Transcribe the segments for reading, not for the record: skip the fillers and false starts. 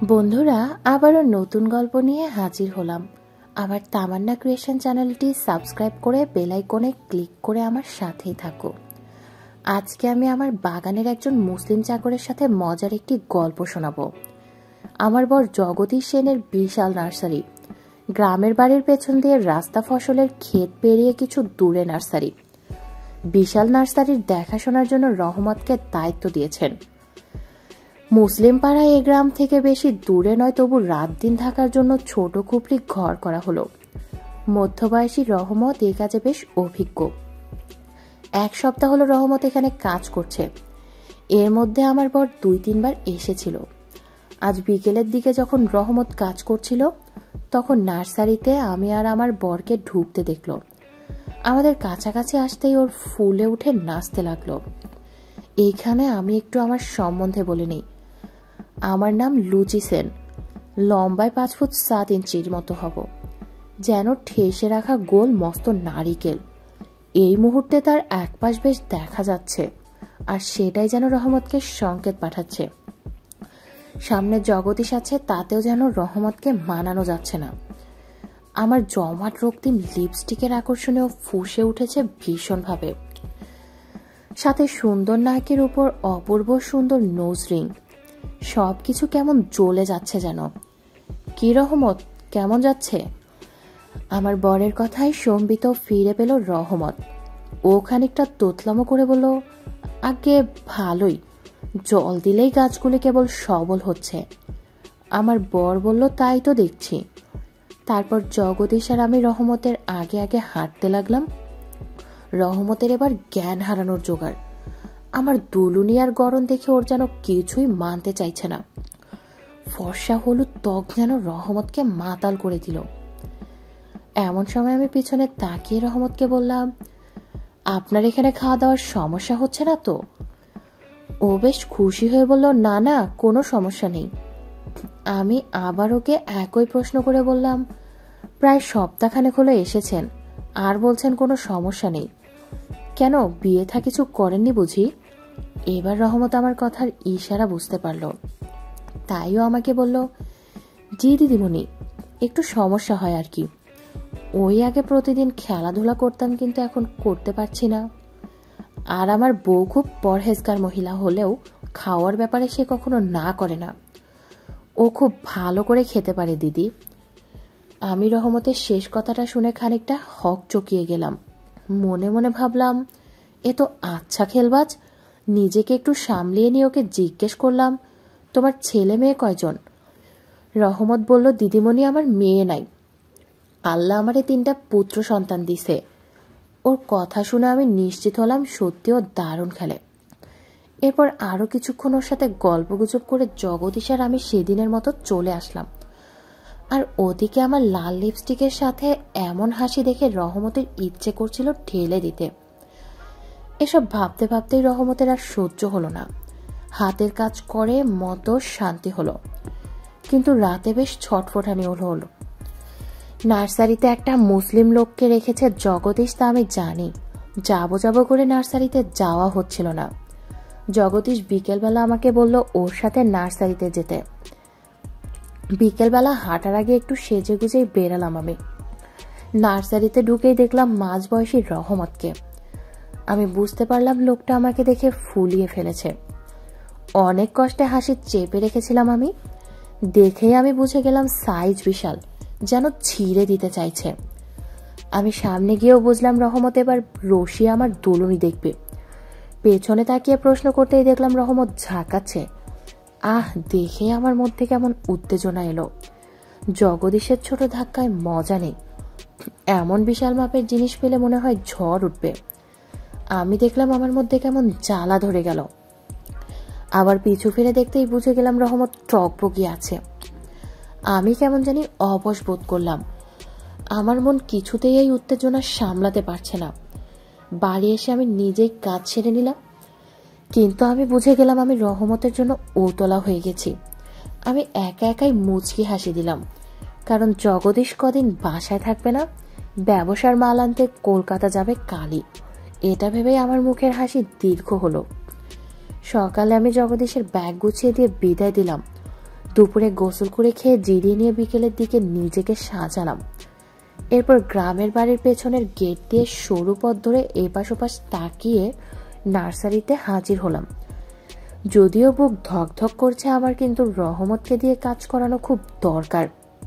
বন্ধুরা, আবারও নতুন গল্প নিয়ে হাজির হলাম। আমার তামান্না ক্রিয়েশন চ্যানেলটি সাবস্ক্রাইব করে বেল আইকনে ক্লিক করে আমার সাথেই থাকো। আজকে আমি আমার বাগানের একজন মুসলিম চাকরের সাথে মজার একটি গল্প শোনাবো। আমার বর জগদীশ সেনের বিশাল নার্সারি। গ্রামের বাড়ির পেছন দিয়ে রাস্তা, ফসলের ক্ষেত পেরিয়ে কিছু দূরে নার্সারি। বিশাল নার্সারির দেখাশোনার জন্য রহমতকে দায়িত্ব দিয়েছেন। মুসলিম পাড়ায় এ গ্রাম থেকে বেশি দূরে নয়, তবু রাত দিন থাকার জন্য ছোট খুপড়ি ঘর করা হলো। মধ্যবয়সী রহমত এ কাজে বেশ অভিজ্ঞ। এক সপ্তাহ হলো রহমত এখানে কাজ করছে। এর মধ্যে আমার বর 2-3 বার এসেছিল। আজ বিকেলের দিকে যখন রহমত কাজ করছিল, তখন নার্সারিতে আমি আর আমার বরকে ঢুকতে দেখলো। আমাদের কাছাকাছি আসতেই ওর ফুলে উঠে নাচতে লাগলো। এইখানে আমি একটু আমার সম্বন্ধে বলে নিই। আমার নাম লুচি সেন। লম্বায় 5 ফুট 7 ইঞ্চির মতো হব, যেন ঠেসে রাখা গোল মস্ত নারিকেল। এই মুহূর্তে তার এক পাশ বেশ দেখা যাচ্ছে, আর সেটাই যেন রহমতকে সংকেত পাঠাচ্ছে। সামনে জগদীশ আছে, তাতেও যেন রহমতকে মানানো যাচ্ছে না। আমার জমাট রক্তিম লিপস্টিকের আকর্ষণেও ফুঁসে উঠেছে ভীষণভাবে। সাথে সুন্দর নাকের উপর অপূর্ব সুন্দর নোজ রিং। সবকিছু কেমন জ্বলে যাচ্ছে যেন। কি রহমত, কেমন যাচ্ছে? আমার বরের কথায় সম্বিত ফিরে পেল রহমত। ও খানিকটা তোতলামো করে বলল, আগে ভালোই, জল দিলেই গাছগুলি কেবল সবল হচ্ছে। আমার বর বলল, তাই তো দেখছি। তারপর জগদীশ আর আমি রহমতের আগে আগে হাঁটতে লাগলাম। রহমতের এবার জ্ঞান হারানোর জোগাড়। আমার দুলুনি আর গরম দেখে ওর যেন কিছুই মানতে চাইছে না। ফর্সা হলুদ ত্বক যেন রহমতকে মাতাল করে দিল। এমন সময় আমি পিছনে তাকিয়ে রহমতকে বললাম, আপনার এখানে খাওয়া দাওয়ার সমস্যা হচ্ছে না তো? ও বেশ খুশি হয়ে বলল, না না, কোনো সমস্যা নেই। আমি আবার ওকে একই প্রশ্ন করে বললাম, প্রায় সপ্তাহখানেক হলো এসেছেন, আর বলছেন কোনো সমস্যা নেই। কেন, বিয়ে থা কিছু করেননি বুঝি? এবার রহমত আমার কথার ইশারা বুঝতে পারল। তাইও আমাকে বলল, জি দিদিমণি, একটু সমস্যা হয় আর কি। ওই আগে প্রতিদিন খেলাধুলা করতাম, কিন্তু এখন করতে পারছি না। আর আমার বউ খুব পরহেজগার মহিলা হলেও খাওয়ার ব্যাপারে সে কখনো না করে না। ও খুব ভালো করে খেতে পারে দিদি। আমি রহমতের শেষ কথাটা শুনে খানিকটা হক চকিয়ে গেলাম। মনে মনে ভাবলাম, এ তো আচ্ছা খেলবাজ। নিজেকে একটু সামলিয়ে নিয়ে ওকে জিজ্ঞেস করলাম, তোমার ছেলে মেয়ে কয়জন? রহমত বলল, দিদিমণি, আমার মেয়ে নাই। আল্লাহ আমারে 3টা পুত্র সন্তান দিছে। ওর কথা শুনে আমি নিশ্চিত হলাম সত্যি ও দারুণ খেলে। এরপর আরো কিছুক্ষণ ওর সাথে গল্পগুজব করে জগদীশ আর আমি সেদিনের মতো চলে আসলাম। আর ওদিকে আমার লাল লিপস্টিকের সাথে এমন হাসি দেখে রহমতের ইচ্ছে করছিল ঢেলে দিতে। এসব ভাবতে ভাবতেই রহমতের আর সহ্য হলো না। হাতের কাজ করে মতো শান্তি হলো, কিন্তু রাতে বেশ ছটফটানি হলো। নার্সারিতে একটা মুসলিম লোককে রেখেছে জগদীশ, তা আমি জানি। যাবো করে নার্সারিতে যাওয়া হচ্ছিল না। জগদীশ বিকেলবেলা আমাকে বলল ওর সাথে নার্সারিতে যেতে। বিকেলবেলা হাঁটার আগে একটু সেজে গুজেই বেরালাম আমি। নার্সারিতে ঢুকেই দেখলাম মাঝবয়সী রহমতকে। আমি বুঝতে পারলাম লোকটা আমাকে দেখে ফুলিয়ে ফেলেছে। অনেক কষ্টে হাসি চেপে রেখেছিলাম আমি। দেখেই আমি বুঝে গেলাম সাইজ বিশাল, যেন ছিঁড়ে দিতে চাইছে। আমি সামনে গিয়েও বুঝলাম রহমত এবার রশি আমার দুলুনি দেখবে। পেছনে তাকিয়ে প্রশ্ন করতেই দেখলাম রহমত ঝাঁকাচ্ছে। দেখে আমার মধ্যে কেমন উত্তেজনা এলো। জগদীশের ছোট ধাক্কায় মজা নেই। এমন বিশাল মাপের জিনিস পেলে মনে হয় ঝড় উঠবে। আমি দেখলাম আমার মধ্যে কেমন জ্বালা ধরে গেল। আবার পিছু ফিরে দেখতেই বুঝে গেলাম রহমত টকবগিয়ে আছে। আমি কেমন জানি অবশ বোধ করলাম। আমার মন কিছুতেই এই উত্তেজনা সামলাতে পারছে না। বাড়ি এসে আমি নিজেই কাজ ছেড়ে নিলাম। কিন্তু আমি বুঝে গেলাম আমি রহমতের জন্য উতলা হয়ে গেছি। আমি একা একাই মুচকি হাসি দিলাম, কারণ জগদীশ কদিন বাসায় থাকবে না, ব্যবসার মাল আনতে কলকাতা যাবে কালই। এটা ভেবেই আমার মুখের হাসি দীর্ঘ হলো। সকালে আমি জগদীশের ব্যাগ গুছিয়ে দিয়ে বিদায় দিলাম। দুপুরে গোসল করে খেয়ে জিরিয়ে নিয়ে বিকেলের দিকে নিজেকে সাজালাম। এরপর গ্রামের বাড়ির পেছনের গেট দিয়ে সরু পথ ধরে এপাশ ওপাশ তাকিয়ে নার্সারিতে হাজির হলাম। যদিও বুক ধকধক করছে আমার, কিন্তু রহমতকে দিয়ে কাজ করানো খুব দরকার।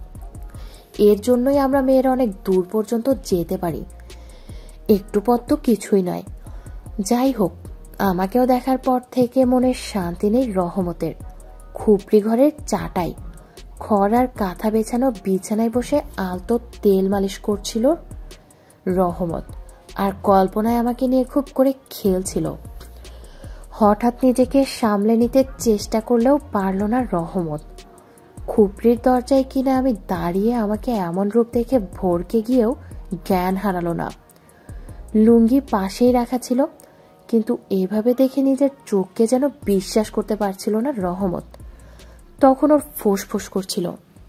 এর জন্যই আমরা মেয়েরা অনেক দূর পর্যন্ত যেতে পারি। একটু পথ তো কিছুই নয়। যাই হোক, আমাকেও দেখার পর থেকে মনের শান্তি নেই রহমতের। খুপড়ি ঘরের চাটাই, খড় আর কাঁথা বেছানো বিছানায় বসে আলতো তেল মালিশ করছিল রহমত, আর কল্পনায় আমাকে নিয়ে খুব করে খেলছিল। হঠাৎ নিজেকে সামলে নিতে চেষ্টা করলেও পারল না রহমত। খুপড়ির দরজায় কিনা আমি দাঁড়িয়ে আমাকে এমন রূপ দেখে ভরকে গিয়েও জ্ঞান হারালো না। লুঙ্গি পাশেই রাখা ছিল, কিন্তু এভাবে দেখে নিজের চোখকে যেন বিশ্বাস করতে পারছিল না রহমত। তখন ওর ফোঁস করছিল।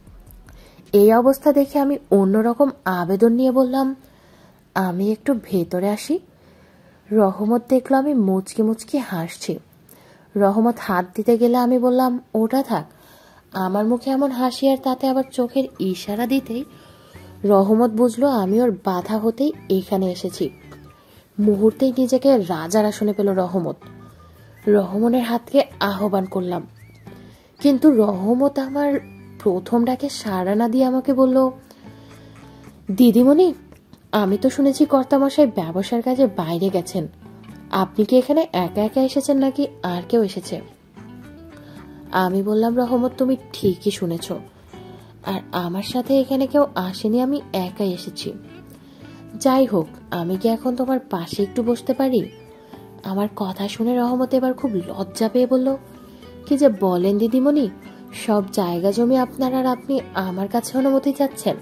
এই অবস্থা দেখে আমি অন্যরকম আবেদন নিয়ে বললাম, আমি একটু ভেতরে আসি। রহমত দেখলো আমি মুচকি মুচকি হাসছি। রহমত হাত দিতে গেলে আমি বললাম, ওটা থাক। আমার মুখে এমন হাসি আর তাতে আবার চোখের ইশারা দিতেই রহমত বুঝলো আমি ওর বাধা হতেই এখানে এসেছি। মুহূর্তেই নিজেকে রাজার আসনে পেল রহমত। রহমনের হাতকে আহ্বান করলাম, কিন্তু রহমত আমার প্রথম ডাকে সাড়া না দিয়ে আমাকে বলল, দিদিমণি, আমি তো শুনেছি কর্তামশাই ব্যবসার কাজে বাইরে গেছেন। আপনি কি এখানে একা একা এসেছেন নাকি আর কেউ এসেছে? আমি বললাম, রহমত, তুমি ঠিকই শুনেছ, আর আমার সাথে এখানে কেউ আসেনি, আমি একাই এসেছি। যাই হোক, আমি কি এখন তোমার পাশে একটু বসতে পারি? আমার কথা শুনে রহমত এবার খুব লজ্জা পেয়ে বলল, কি যে বলেন দিদিমণি, সব জায়গা জমি আপনার, আর আপনি আমার কাছে অনুমতি চাচ্ছেন?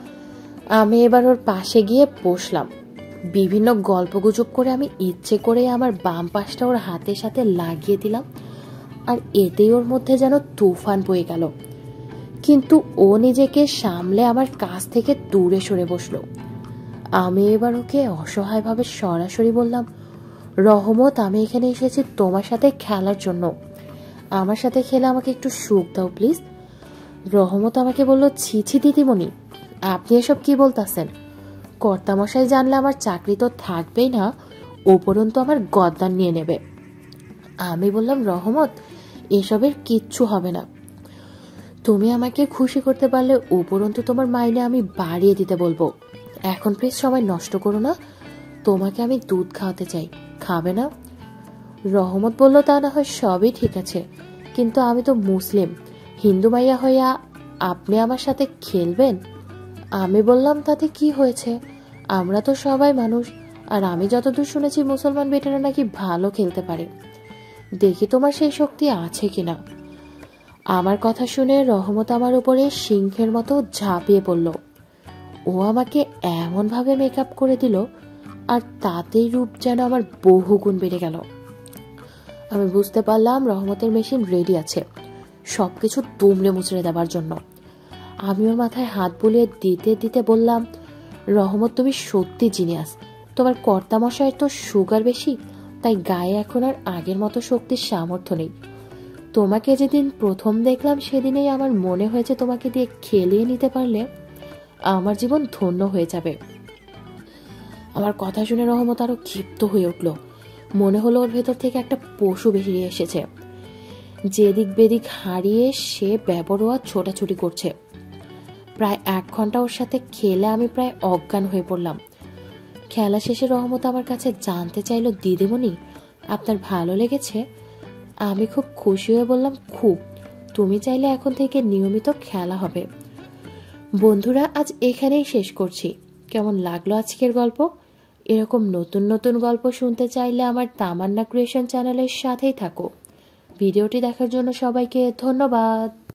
আমি এবার ওর পাশে গিয়ে বসলাম। বিভিন্ন গল্পগুজব করে আমি ইচ্ছে করে আমার বাম পাশটা ওর হাতের সাথে লাগিয়ে দিলাম, আর এতেই ওর মধ্যে যেন তুফান বয়ে গেল। কিন্তু ও নিজেকে সামলে আমার কাছ থেকে দূরে সরে বসলো। আমি এবার ওকে অসহায়ভাবে সরাসরি বললাম, রহমত, আমি এখানে এসেছি তোমার সাথে খেলার জন্য। আমার সাথে খেলে আমাকে একটু সুখ দাও প্লিজ। রহমত আমাকে বলল, ছি দিদিমণি, আপনি এসব কি বলতেছেন? কর্তামশাই জানলে আমার চাকরি তো থাকবেই না, উপরন্তু আমার গদ্দান নিয়ে নেবে। আমি বললাম, রহমত, এসবের কিচ্ছু হবে না। তুমি আমাকে খুশি করতে পারলে উপরন্তু তোমার মাইনে আমি বাড়িয়ে দিতে বলবো। এখন প্লিজ সময় নষ্ট করো না, তোমাকে আমি দুধ খাওয়াতে চাই, খাবে না? রহমত বলল, তা না হয় সবই ঠিক আছে, কিন্তু আমি তো মুসলিম, হিন্দু মাইয়া হইয়া আপনি আমার সাথে খেলবেন? আমি বললাম, তাতে কি হয়েছে, আমরা তো সবাই মানুষ, আর আমি যতদূর শুনেছি মুসলমান বেটারা নাকি ভালো খেলতে পারে। দেখি তোমার সেই শক্তি আছে কিনা। আমার কথা শুনে রহমত আমার উপরে সিংহের মতো ঝাঁপিয়ে পড়ল। ও আমাকে এমনভাবে মেকআপ করে দিল, আর তাতেই রূপ যেন আমার বহুগুণ বেড়ে গেল। আমি বুঝতে পারলাম রহমতের মেশিন রেডি আছে সবকিছু দুমড়ে মুচড়ে দেবার জন্য। আমি ওর মাথায় হাত বুলিয়ে দিতে দিতে বললাম, রহমত, তুমি সত্যি জিনিয়াস। তোমার কর্তামশায়ের তো সুগার বেশি, তাই গায়ে এখন আর আগের মতো শক্তির সামর্থ্য নেই। তোমাকে যেদিন প্রথম দেখলাম সেদিনেই আমার মনে হয়েছে তোমাকে দিয়ে খেলিয়ে নিতে পারলে আমার জীবন ধন্য হয়ে যাবে। আমার কথা শুনে রহমত আরো ক্ষিপ্ত হয়ে উঠল। মনে হলো ওর ভেতর থেকে একটা পশু বেরিয়ে এসেছে। যেদিক বেদিক হারিয়ে সে বেপরোয়া ছোটাছুটি করছে। প্রায় 1 ঘন্টা ওর সাথে খেলে আমি প্রায় অজ্ঞান হয়ে পড়লাম। খেলা শেষে রহমত আমার কাছে জানতে চাইলো, দিদিমণি, আপনার ভালো লেগেছে? আমি খুব খুশি হয়ে বললাম, খুব। তুমি চাইলে এখন থেকে নিয়মিত খেলা হবে। বন্ধুরা, আজ এখানেই শেষ করছি। কেমন লাগলো আজকের গল্প? এরকম নতুন নতুন গল্প শুনতে চাইলে আমার তামান্না ক্রিয়েশন চ্যানেলের সাথেই থাকো। ভিডিওটি দেখার জন্য সবাইকে ধন্যবাদ।